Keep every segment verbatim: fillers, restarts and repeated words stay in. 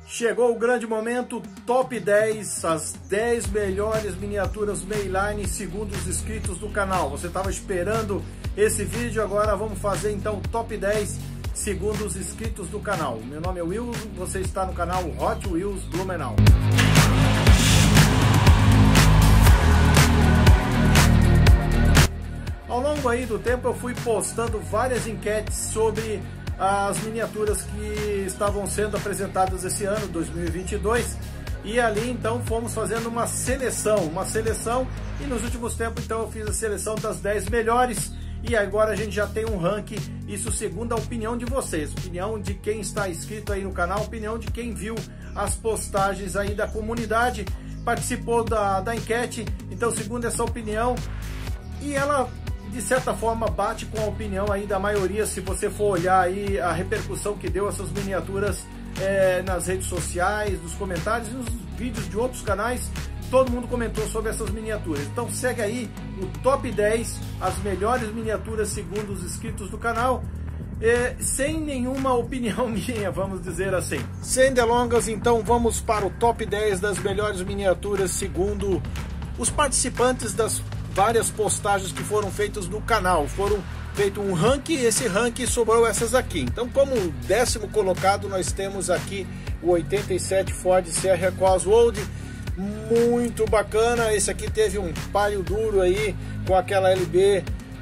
Chegou o grande momento, top dez, as dez melhores miniaturas mainline segundo os inscritos do canal. Você estava esperando esse vídeo, agora vamos fazer então o top dez segundo os inscritos do canal. Meu nome é Will, você está no canal Hot Wheels Blumenau. Ao longo aí do tempo eu fui postando várias enquetes sobre as miniaturas que estavam sendo apresentadas esse ano, dois mil e vinte e dois, e ali então fomos fazendo uma seleção, uma seleção, e nos últimos tempos então eu fiz a seleção das dez melhores, e agora a gente já tem um ranking, isso segundo a opinião de vocês, opinião de quem está inscrito aí no canal, opinião de quem viu as postagens aí da comunidade, participou da, da enquete, então segundo essa opinião, e ela de certa forma bate com a opinião aí da maioria, se você for olhar aí a repercussão que deu essas miniaturas é, nas redes sociais, nos comentários e nos vídeos de outros canais, todo mundo comentou sobre essas miniaturas. Então segue aí o top dez, as melhores miniaturas segundo os inscritos do canal, é, sem nenhuma opinião minha, vamos dizer assim. Sem delongas, então vamos para o top dez das melhores miniaturas segundo os participantes das várias postagens que foram feitas no canal. Foram feito um ranking, esse ranking sobrou essas aqui. Então, como décimo colocado, nós temos aqui o oitenta e sete Ford Sierra Cosworth, muito bacana. Esse aqui teve um páreo duro aí com aquela L B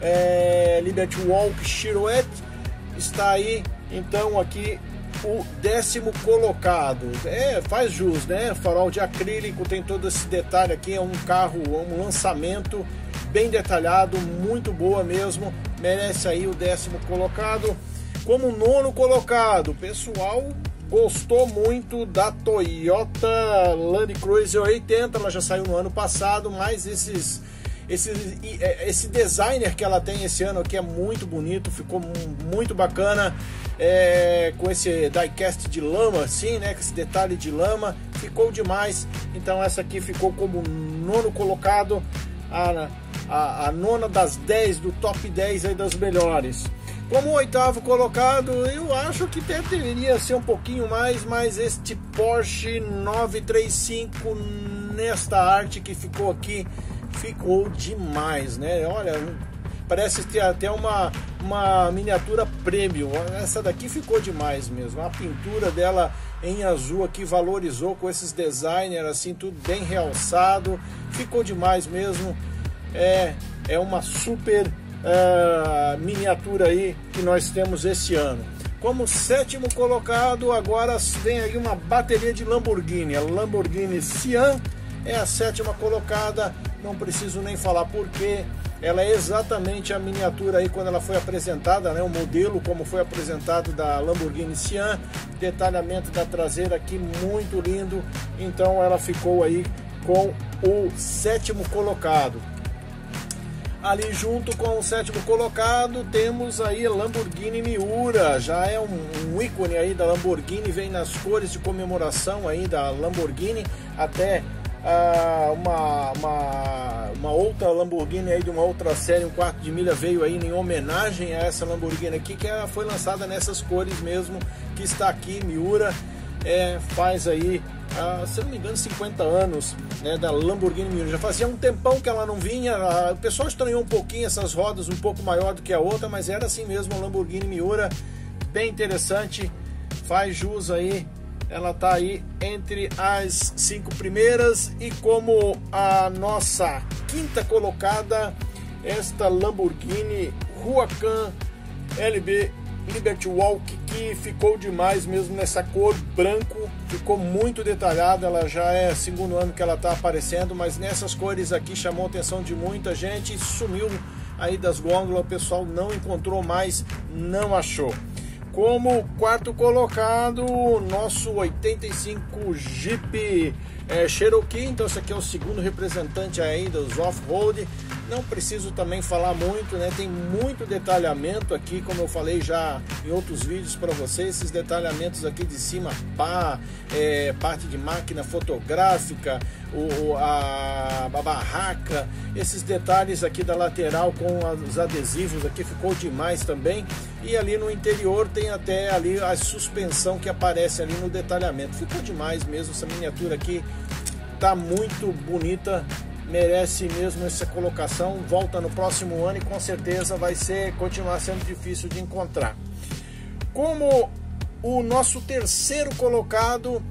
é, Liberty Walk Silhouette. Está aí, então, aqui o décimo colocado. É, faz jus, né? Farol de acrílico, tem todo esse detalhe aqui, é um carro, um lançamento bem detalhado, muito boa mesmo, merece aí o décimo colocado. Como nono colocado, o pessoal gostou muito da Toyota Land Cruiser oitenta, ela já saiu no ano passado, mas esses Esse, esse designer que ela tem esse ano aqui é muito bonito, ficou muito bacana, é, com esse diecast de lama assim, né, com esse detalhe de lama, ficou demais. Então essa aqui ficou como nono colocado, a, a, a nona das dez do top dez aí das melhores. Como oitavo colocado, eu acho que até deveria ser um pouquinho mais, mas este Porsche nove três cinco nesta arte que ficou aqui, ficou demais, né? Olha, parece ter até uma, uma miniatura premium. Essa daqui ficou demais mesmo. A pintura dela em azul aqui valorizou com esses designers assim, tudo bem realçado. Ficou demais mesmo. É, é uma super uh, miniatura aí que nós temos esse ano. Como sétimo colocado, agora vem aí uma bateria de Lamborghini. A Lamborghini Sian é a sétima colocada. Não preciso nem falar porque ela é exatamente a miniatura aí quando ela foi apresentada, né? O modelo como foi apresentado da Lamborghini Sian, detalhamento da traseira aqui muito lindo. Então ela ficou aí com o sétimo colocado. Ali junto com o sétimo colocado temos aí a Lamborghini Miura, já é um, um ícone aí da Lamborghini, vem nas cores de comemoração aí da Lamborghini, até Uh, uma, uma, uma outra Lamborghini aí de uma outra série, um quarto de milha, veio aí em homenagem a essa Lamborghini aqui, que ela foi lançada nessas cores mesmo, que está aqui, Miura, é, faz aí, uh, se não me engano, cinquenta anos, né, da Lamborghini Miura. Já fazia um tempão que ela não vinha, uh, o pessoal estranhou um pouquinho essas rodas um pouco maior do que a outra, mas era assim mesmo a Lamborghini Miura, bem interessante, faz jus aí. Ela está aí entre as cinco primeiras. E como a nossa quinta colocada, esta Lamborghini Huracan L B Liberty Walk, que ficou demais mesmo nessa cor branco, ficou muito detalhada. Ela já é segundo ano que ela está aparecendo, mas nessas cores aqui chamou a atenção de muita gente, sumiu aí das gôndolas, o pessoal não encontrou mais, não achou. Como quarto colocado, nosso oitenta e cinco Jeep é, Cherokee. Então esse aqui é o segundo representante aí dos off-road. não preciso também falar muito, né? Tem muito detalhamento aqui, como eu falei já em outros vídeos para vocês, esses detalhamentos aqui de cima, pá, é, parte de máquina fotográfica, o, a, a barraca, esses detalhes aqui da lateral com os adesivos aqui ficou demais também. E ali no interior tem até ali a suspensão que aparece ali no detalhamento, ficou demais mesmo. Essa miniatura aqui tá muito bonita, merece mesmo essa colocação. Volta no próximo ano e com certeza vai ser, continuar sendo difícil de encontrar. Como o nosso terceiro colocado,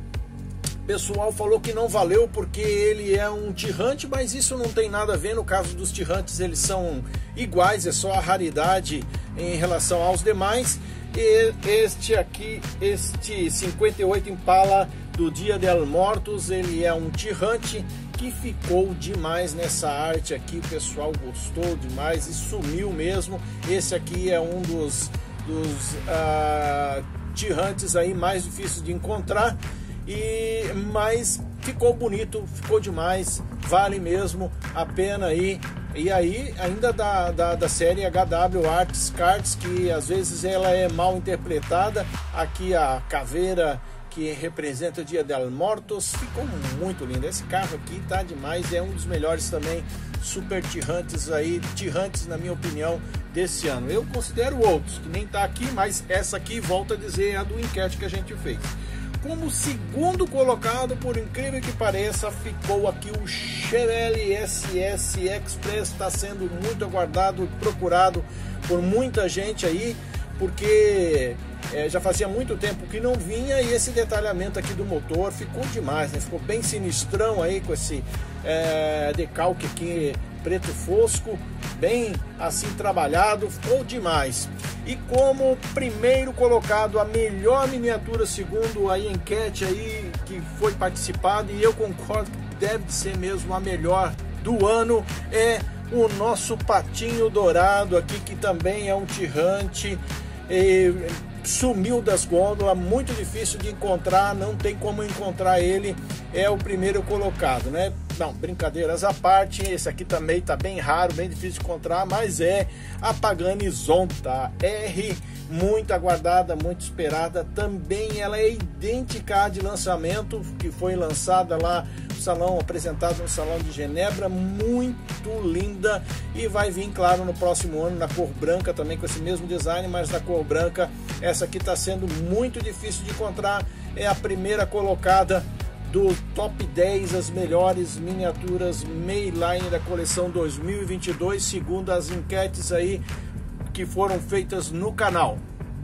o pessoal falou que não valeu porque ele é um tirrante, mas isso não tem nada a ver. No caso dos tirrantes, eles são iguais, é só a raridade em relação aos demais. E este aqui, este cinquenta e oito Impala do Dia de Muertos, ele é um tirrante que ficou demais nessa arte aqui, o pessoal gostou demais e sumiu mesmo. Esse aqui é um dos, dos uh, tirrantes aí mais difíceis de encontrar, e mas ficou bonito, ficou demais, vale mesmo a pena aí. E aí ainda da, da, da série H W Arts Cards, que às vezes ela é mal interpretada. Aqui a caveira que representa o Dia de Muertos, ficou muito lindo. Esse carro aqui tá demais, é um dos melhores também super tirrantes aí, tirrantes na minha opinião desse ano. Eu considero outros que nem tá aqui, mas essa aqui, volta a dizer, é a do enquete que a gente fez. Como segundo colocado, por incrível que pareça, ficou aqui o Chevrolet S S Express. Está sendo muito aguardado, procurado por muita gente aí, porque é, já fazia muito tempo que não vinha, e esse detalhamento aqui do motor ficou demais, né? Ficou bem sinistrão aí com esse é, decalque aqui preto fosco, bem assim trabalhado, ficou demais. E como primeiro colocado, a melhor miniatura segundo a enquete aí que foi participado, e eu concordo que deve ser mesmo a melhor do ano, é o nosso Patinho Dourado aqui, que também é um tirrante, e sumiu das gôndolas, muito difícil de encontrar, não tem como encontrar ele, é o primeiro colocado, né? Não, brincadeiras à parte, esse aqui também tá bem raro, bem difícil de encontrar, mas é a Pagani Zonta R, muito aguardada, muito esperada. Também ela é idêntica à de lançamento, que foi lançada lá no salão, apresentada no Salão de Genebra, muito linda, e vai vir, claro, no próximo ano na cor branca também, com esse mesmo design, mas na cor branca. Essa aqui está sendo muito difícil de encontrar, é a primeira colocada do top dez, as melhores miniaturas Mayline da coleção dois mil e vinte e dois, segundo as enquetes aí que foram feitas no canal.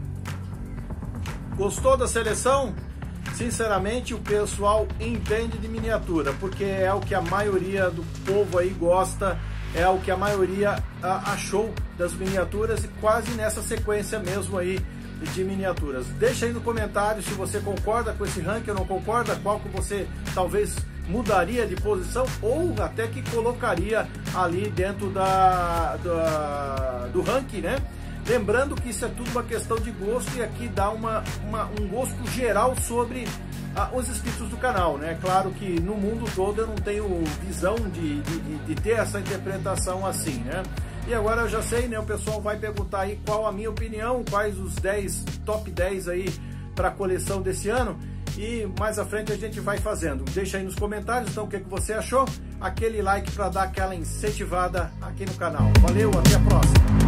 Gostou da seleção? Sinceramente, o pessoal entende de miniatura, porque é o que a maioria do povo aí gosta, é o que a maioria a, achou das miniaturas, e quase nessa sequência mesmo aí de miniaturas. Deixa aí no comentário se você concorda com esse ranking ou não concorda, qual que você talvez mudaria de posição, ou até que colocaria ali dentro da, da, do ranking, né? Lembrando que isso é tudo uma questão de gosto, e aqui dá uma, uma, um gosto geral sobre ah, os inscritos do canal, né? Claro que no mundo todo eu não tenho visão de, de, de, de ter essa interpretação assim, né? E agora eu já sei, né? O pessoal vai perguntar aí qual a minha opinião, quais os dez, top dez aí para a coleção desse ano, e mais à frente a gente vai fazendo. Deixa aí nos comentários então o que, que você achou, aquele like para dar aquela incentivada aqui no canal. Valeu, até a próxima!